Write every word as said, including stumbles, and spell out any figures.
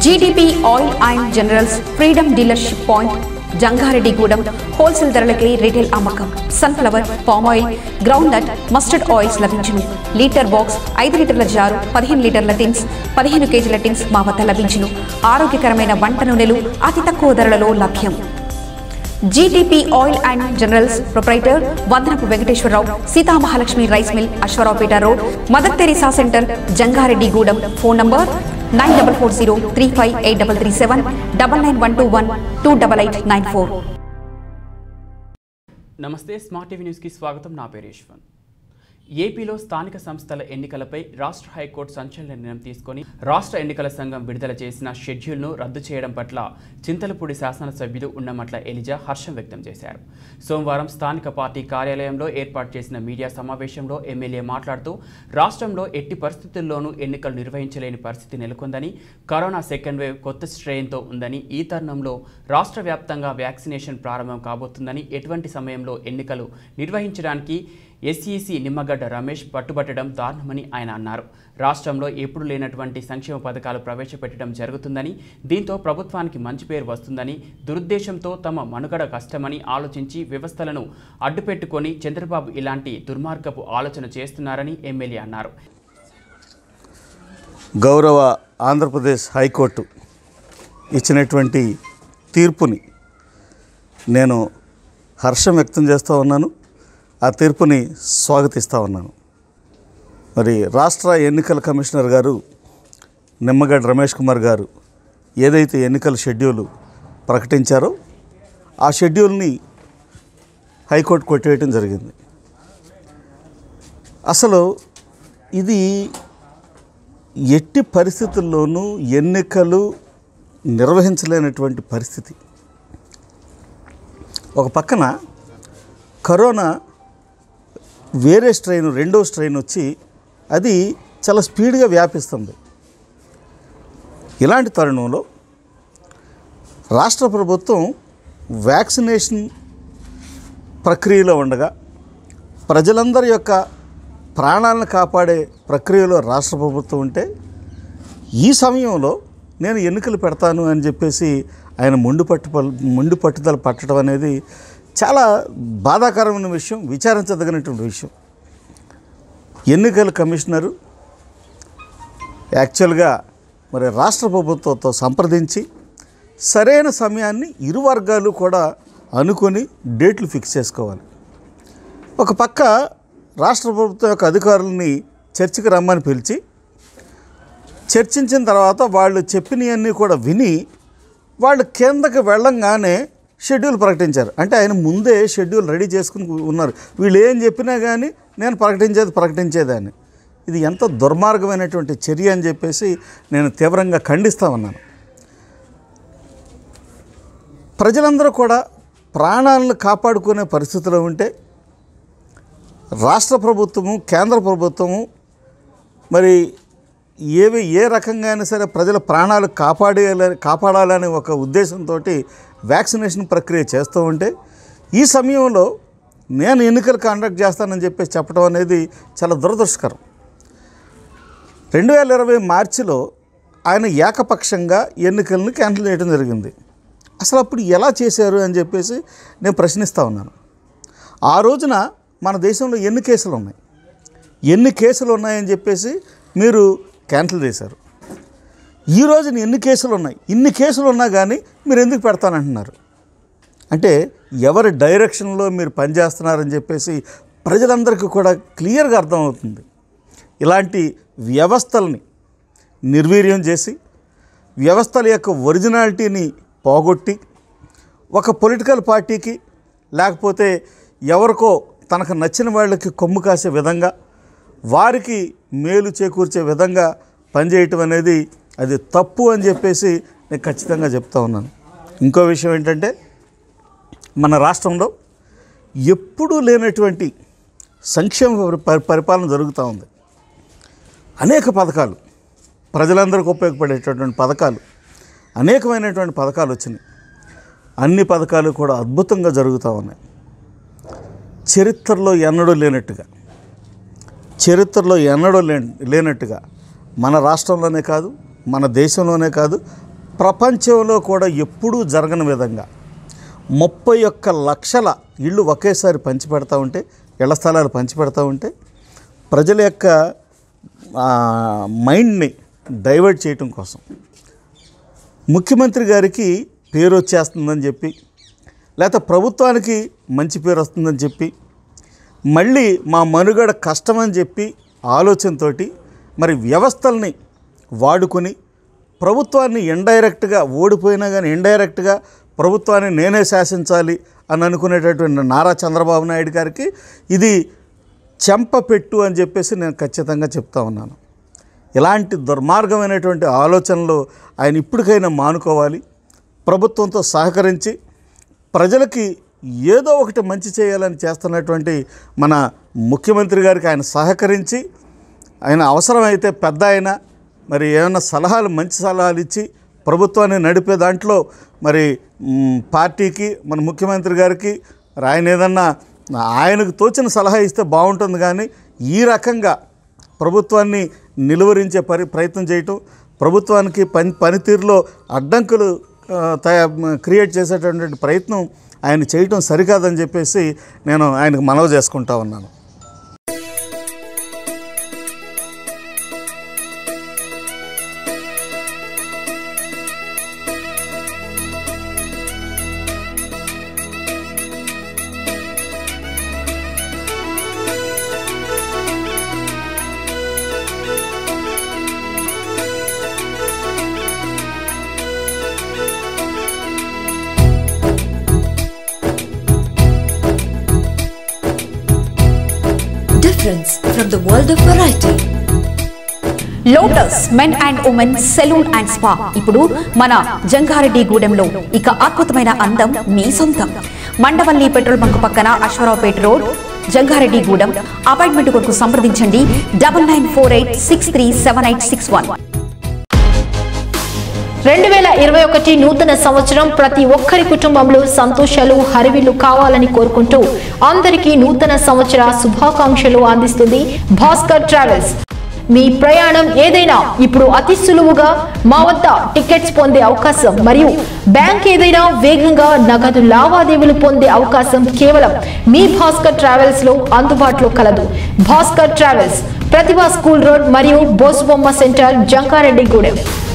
GDP oil and generals freedom dealership point Jangareddygudem wholesale ధరలకే retail అమ్మకం. Sunflower, palm oil, groundnut, mustard oils లభించును. Litre box, ఐదు లీటర్ల జారు, పదిహేను లీటర్ల టిన్స్, పదిహేను కేజీల టిన్స్ మా వద్ద లభించును. ఆరోగ్యకరమైన వంట నూనెలు అతి తక్కువ ధరలలో లభ్యం. GTP oil and generals proprietor Vandanapu Venkateswararao, Seethamahalakshmi rice mill, Aswaraopeta road, mother Teresa centre, Jangareddygudem. Phone number nine double four zero three five eight double three seven double nine one two one two double eight nine four. నమస్తే, smart TV న్యూస్కి స్వాగతం. నా పేరు యశ్వంత్. ఏపీలో స్థానిక సంస్థల ఎన్నికలపై రాష్ట్ర హైకోర్టు సంచలన నిర్ణయం తీసుకొని రాష్ట్ర ఎన్నికల సంఘం విడుదల చేసిన షెడ్యూల్ను రద్దు చేయడం పట్ల చింతలపూడి శాసనసభ్యులు ఉన్నమట్ల ఎలిజా హర్షం వ్యక్తం చేశారు. సోమవారం స్థానిక పార్టీ కార్యాలయంలో ఏర్పాటు చేసిన మీడియా సమావేశంలో ఎమ్మెల్యే మాట్లాడుతూ రాష్ట్రంలో ఎట్టి పరిస్థితుల్లోనూ ఎన్నికలు నిర్వహించలేని పరిస్థితి నెలకొందని, కరోనా సెకండ్ వేవ్ కొత్త స్ట్రెయిన్తో ఉందని, ఈ తరుణంలో రాష్ట్ర వ్యాప్తంగా వ్యాక్సినేషన్ ప్రారంభం కాబోతుందని, ఎటువంటి సమయంలో ఎన్నికలు నిర్వహించడానికి ఎస్ఈసి నిమ్మగడ్డ రమేష్ పట్టుబట్టడం దారుణమని ఆయన అన్నారు. రాష్ట్రంలో ఎప్పుడు లేనటువంటి సంక్షేమ పథకాలు ప్రవేశపెట్టడం జరుగుతుందని, దీంతో ప్రభుత్వానికి మంచి పేరు వస్తుందని, దురుద్దేశంతో తమ మనుగడ కష్టమని ఆలోచించి వ్యవస్థలను అడ్డుపెట్టుకొని చంద్రబాబు ఇలాంటి దుర్మార్గపు ఆలోచన చేస్తున్నారని ఎమ్మెల్యే అన్నారు. గౌరవ ఆంధ్రప్రదేశ్ హైకోర్టు ఇచ్చినటువంటి తీర్పుని నేను హర్షం వ్యక్తం చేస్తూ ఉన్నాను. ఆ తీర్పుని స్వాగతిస్తూ ఉన్నాను. మరి రాష్ట్ర ఎన్నికల కమిషనర్ గారు నిమ్మగడ్డ రమేష్ కుమార్ గారు ఏదైతే ఎన్నికల షెడ్యూలు ప్రకటించారో ఆ షెడ్యూల్ని హైకోర్టు కొట్టివేయటం జరిగింది. అసలు ఇది ఎట్టి పరిస్థితుల్లోనూ ఎన్నికలు నిర్వహించలేనటువంటి పరిస్థితి. ఒక పక్కన కరోనా వేరే స్ట్రెయిన్, రెండో స్ట్రెయిన్ వచ్చి అది చాలా స్పీడ్గా వ్యాపిస్తుంది. ఇలాంటి తరుణంలో రాష్ట్ర ప్రభుత్వం వ్యాక్సినేషన్ ప్రక్రియలో ఉండగా, ప్రజలందరి యొక్క ప్రాణాలను కాపాడే ప్రక్రియలో రాష్ట్ర ప్రభుత్వం ఉంటే, ఈ సమయంలో నేను ఎన్నికలు పెడతాను అని చెప్పేసి ఆయన మొండి పట్టు మొండి పట్టుదల పట్టడం అనేది చాలా బాధాకరమైన విషయం, విచారించదగినటువంటి విషయం. ఎన్నికల కమిషనరు యాక్చువల్గా మరి రాష్ట్ర ప్రభుత్వంతో సంప్రదించి సరైన సమయాన్ని ఇరు వర్గాలు కూడా అనుకొని డేట్లు ఫిక్స్ చేసుకోవాలి. ఒక పక్క రాష్ట్ర ప్రభుత్వం యొక్క అధికారులని చర్చకి రమ్మని పిలిచి చర్చించిన తర్వాత వాళ్ళు చెప్పినవన్నీ కూడా విని వాళ్ళు కిందకి వెళ్ళంగానే షెడ్యూల్ ప్రకటించారు. అంటే ఆయన ముందే షెడ్యూల్ రెడీ చేసుకుని ఉన్నారు. వీళ్ళు ఏం చెప్పినా కానీ నేను ప్రకటించేది ప్రకటించేదాన్ని. ఇది ఎంత దుర్మార్గమైనటువంటి చర్య అని చెప్పేసి నేను తీవ్రంగా ఖండిస్తూ ఉన్నాను. ప్రజలందరూ కూడా ప్రాణాలను కాపాడుకునే పరిస్థితిలో ఉంటే రాష్ట్ర ప్రభుత్వము, కేంద్ర ప్రభుత్వము మరి ఏవి ఏ రకంగా అయినా సరే ప్రజల ప్రాణాలు కాపాడే కాపాడాలనే ఒక ఉద్దేశంతో వ్యాక్సినేషన్ ప్రక్రియ చేస్తూ ఉంటే, ఈ సమయంలో నేను ఎన్నికలు కండక్ట్ చేస్తానని చెప్పేసి చెప్పడం అనేది చాలా దురదృష్టకరం. రెండు వేల ఇరవై మార్చిలో ఆయన ఏకపక్షంగా ఎన్నికలను క్యాన్సిల్ చేయడం జరిగింది. అసలు అప్పుడు ఎలా చేశారు అని చెప్పేసి నేను ప్రశ్నిస్తూ ఉన్నాను. ఆ రోజున మన దేశంలో ఎన్ని కేసులు ఉన్నాయి, ఎన్ని కేసులు ఉన్నాయని చెప్పేసి మీరు క్యాన్సిల్ చేశారు. ఈ రోజున ఎన్ని కేసులు ఉన్నాయి, ఇన్ని కేసులు ఉన్నా కానీ మీరు ఎందుకు పెడతానంటున్నారు? అంటే ఎవరి డైరెక్షన్లో మీరు పనిచేస్తున్నారని చెప్పేసి ప్రజలందరికీ కూడా క్లియర్గా అర్థమవుతుంది. ఇలాంటి వ్యవస్థల్ని నిర్వీర్యం చేసి, వ్యవస్థల యొక్క ఒరిజినాలిటీని పోగొట్టి, ఒక పొలిటికల్ పార్టీకి లేకపోతే ఎవరికో తనకు నచ్చిన వాళ్ళకి కొమ్ము కాసే విధంగా, వారికి మేలు చేకూర్చే విధంగా పనిచేయటం అనేది అది తప్పు అని చెప్పేసి నేను ఖచ్చితంగా చెప్తా ఉన్నాను. ఇంకో విషయం ఏంటంటే, మన రాష్ట్రంలో ఎప్పుడూ లేనటువంటి సంక్షేమ పరిపాలన జరుగుతూ ఉంది. అనేక పథకాలు, ప్రజలందరికీ ఉపయోగపడేటటువంటి పథకాలు, అనేకమైనటువంటి పథకాలు వచ్చినాయి. అన్ని పథకాలు కూడా అద్భుతంగా జరుగుతూ ఉన్నాయి. చరిత్రలో ఎన్నడూ లేనట్టుగా చరిత్రలో ఎన్నడూ లే లేనట్టుగా మన రాష్ట్రంలోనే కాదు, మన దేశంలోనే కాదు, ప్రపంచంలో కూడా ఎప్పుడూ జరగని విధంగా ముప్పై ఒక్క లక్షల ఇళ్ళు ఒకేసారి పంచిపెడతా ఉంటే, ఇళ్ల స్థలాలు పంచిపెడతా ఉంటే ప్రజల యొక్క మైండ్ని డైవర్ట్ చేయటం కోసం ముఖ్యమంత్రి గారికి పేరు వచ్చేస్తుందని చెప్పి, లేకపోతే ప్రభుత్వానికి మంచి పేరు వస్తుందని చెప్పి, మళ్ళీ మా మనుగడ కష్టమని చెప్పి ఆలోచనతో మరి వ్యవస్థల్ని వాడుకొని ప్రభుత్వాన్ని ఇండైరెక్ట్గా, ఓడిపోయినా కానీ ఇండైరెక్ట్గా ప్రభుత్వాన్ని నేనే శాసించాలి అని అనుకునేటటువంటి నారా చంద్రబాబు నాయుడు గారికి ఇది చెంపపెట్టు అని చెప్పేసి నేను ఖచ్చితంగా చెప్తా ఉన్నాను. ఇలాంటి దుర్మార్గమైనటువంటి ఆలోచనలు ఆయన ఇప్పటికైనా మానుకోవాలి. ప్రభుత్వంతో సహకరించి ప్రజలకి ఏదో ఒకటి మంచి చేయాలని చేస్తున్నటువంటి మన ముఖ్యమంత్రి గారికి ఆయన సహకరించి, ఆయన అవసరమైతే పెద్ద ఆయన మరి ఏమైనా సలహాలు, మంచి సలహాలు ఇచ్చి ప్రభుత్వాన్ని నడిపే దాంట్లో మరి పార్టీకి, మన ముఖ్యమంత్రి గారికి ఆయన ఏదన్నా ఆయనకు తోచిన సలహా ఇస్తే బాగుంటుంది. కానీ ఈ రకంగా ప్రభుత్వాన్ని నిలువరించే పరి ప్రయత్నం చేయటం, ప్రభుత్వానికి పని పనితీరులో అడ్డంకులు తయా క్రియేట్ చేసేటటువంటి ప్రయత్నం ఆయన చేయటం సరికాదని చెప్పేసి నేను ఆయనకు మనవి చేసుకుంటా ఉన్నాను. From the world of variety. Lotus men and women saloon and spa ఇప్పుడు మన జంగారెడ్డి గూడెంలో. ఇక అద్భుతమైన అందం మీ సొంతం. మండవల్లి పెట్రోల్ బంక్ పక్కన అశ్వరావుపేట రోడ్, జంగారెడ్డి గూడెం. అపాయింట్మెంట్ కొరకు సంప్రదించండి double nine four eight six three seven eight six one. రెండు వేల ఇరవై ఒకటి నూతన సంవత్సరం ప్రతి ఒక్కరి కుటుంబంలో సంతోషాలు, హరివిల్లు కావాలని కోరుకుంటూ అందరికీ నూతన సంవత్సర శుభాకాంక్షలు అందిస్తుంది భాస్కర్ ట్రావెల్స్. మీ ప్రయాణం ఏదైనా ఇప్పుడు అతి సులువుగా మా వద్ద టికెట్స్ పొందే అవకాశం మరియు బ్యాంక్ ఏదైనా వేగంగా నగదు లావాదేవీలు పొందే అవకాశం కేవలం మీ భాస్కర్ ట్రావెల్స్ లో అందుబాటులో కలదు. Bhaskar travels, Pratibha school road మరియు బోసుబొమ్మ సెంటర్, జంగారెడ్డి గూడెం.